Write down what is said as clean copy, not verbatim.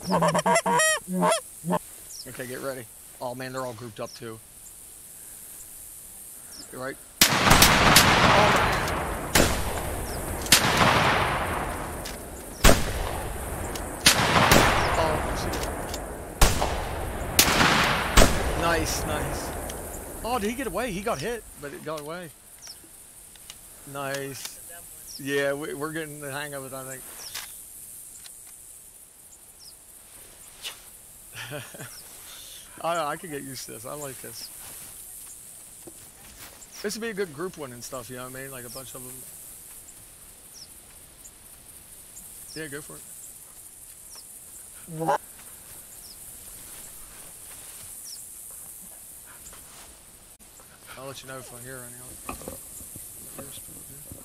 Okay, get ready. Oh man, they're all grouped up too. You right? Nice, nice. Oh, did he get away? He got hit, but it got away. Nice. Yeah, we're getting the hang of it, I think. I could get used to this. I like this. This would be a good group one and stuff, you know what I mean? Like a bunch of them. Yeah, go for it. I'll let you know if I hear any of it.